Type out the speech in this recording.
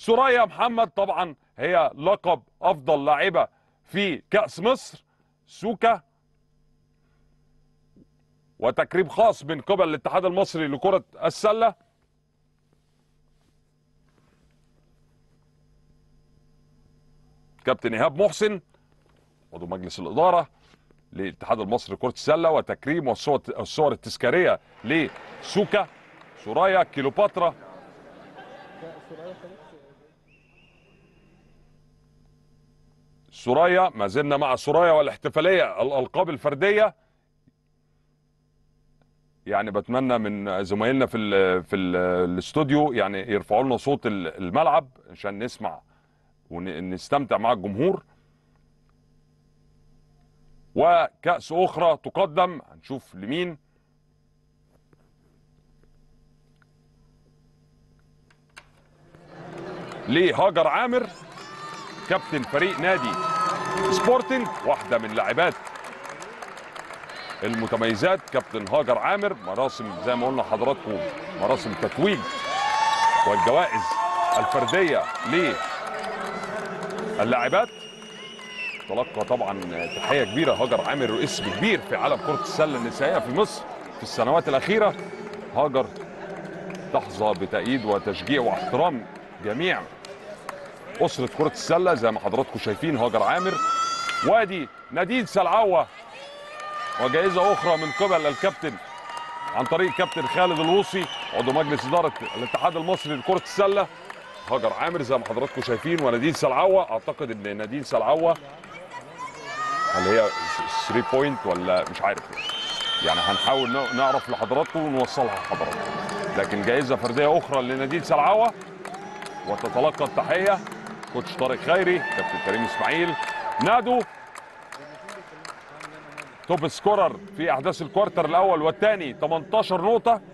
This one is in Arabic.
سوريا محمد طبعا هي لقب افضل لاعبه في كأس مصر. سوكا وتكريم خاص من قبل الاتحاد المصري لكرة السلة. كابتن إيهاب محسن عضو مجلس الإدارة للاتحاد المصري لكرة السلة، وتكريم والصور التذكارية لسوكا، سوريا، كيلوباترا. سوريا ما زلنا مع سوريا والاحتفالية الألقاب الفردية. يعني بتمنى من زمايلنا في الاستوديو يعني يرفعوا لنا صوت الملعب عشان نسمع ونستمتع مع الجمهور. وكأس أخرى تقدم، هنشوف لمين. لهاجر عامر كابتن فريق نادي سبورتنج، واحدة من لاعبات المتميزات كابتن هاجر عامر. مراسم زي ما قلنا حضراتكم، مراسم تتويج والجوائز الفردية للاعبات. تلقى طبعا تحية كبيرة هاجر عامر، اسم كبير في عالم كرة السلة النسائية في مصر في السنوات الأخيرة. هاجر تحظى بتأييد وتشجيع واحترام جميع أسرة كرة السلة زي ما حضراتكم شايفين. هاجر عامر وادي نادين سلعوة، وجائزة أخرى من قبل الكابتن عن طريق كابتن خالد الوصي عضو مجلس إدارة الاتحاد المصري لكرة السلة. هاجر عامر زي ما حضراتكم شايفين، ونادين سلعوة. أعتقد إن نادين سلعوة هل هي 3 بوينت ولا مش عارف يعني هنحاول نعرف لحضراتكم ونوصلها لحضراتكم. لكن جائزة فردية أخرى لنادين سلعوة. وتتلقى التحية كوتش طارق خيري، كابتن كريم إسماعيل. نادو توب سكورر في احداث الكوارتر الاول والثاني 18 نقطه.